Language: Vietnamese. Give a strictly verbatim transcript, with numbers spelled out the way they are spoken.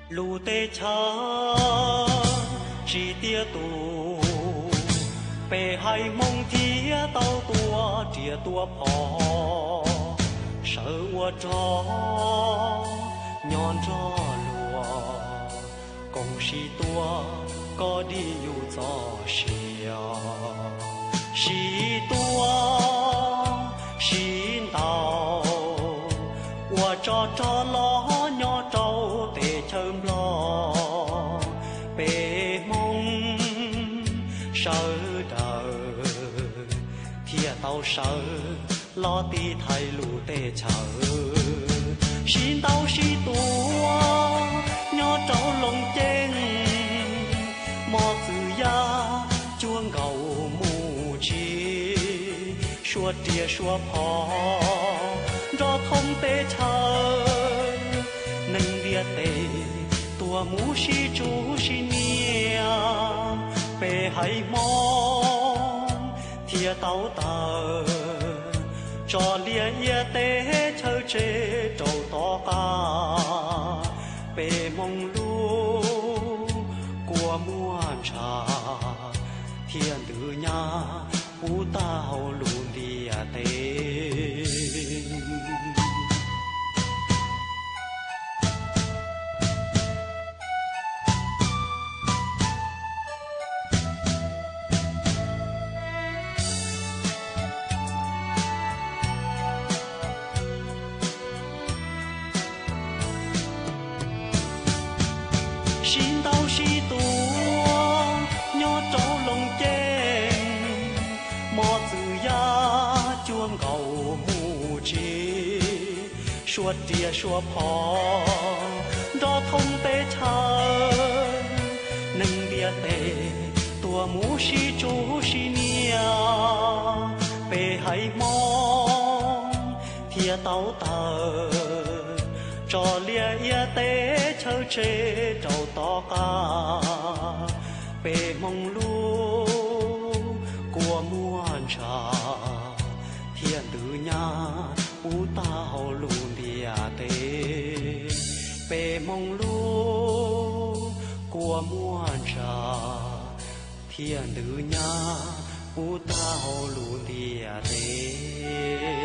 lù tê cha chỉ tia tù bề hai mông thía tàu tua chia tua phò sợ ua trò nhon trò lùa cùng si tua có đi dù gió xìa si tua si tàu ua trò trò lo nhỏ trâu tê chơm lo bề mông sợ đời thia tàu sợ lo ti thay lù tê chờ xin tàu si tua nhỏ trâu lồng trên mò từ ya chuông gầu mù chi xua tia xua phò do thông tê chờ nâng địa tê tua mù si chú si nia bề hay mong thia tàu tờ cho lia ia tê chơi chê trầu to ca bề mong lu của muôn trà thiên tử nhà u tao luôn lia tê xin tao si tua nhỏ trâu lồng trên mò từ ya chuông gầu mù chi suốt tia suốt phò đó thông tê chờ nâng bia tê tua mù si chú si nia bề hay mong thia tàu tờ cho lia ia tê chơi chê trầu to ca bề mong lu của muôn trà thiên tử nhà u tao luôn địa tê bề mong lu của muôn trà thiên tử nhà u tao luôn địa tê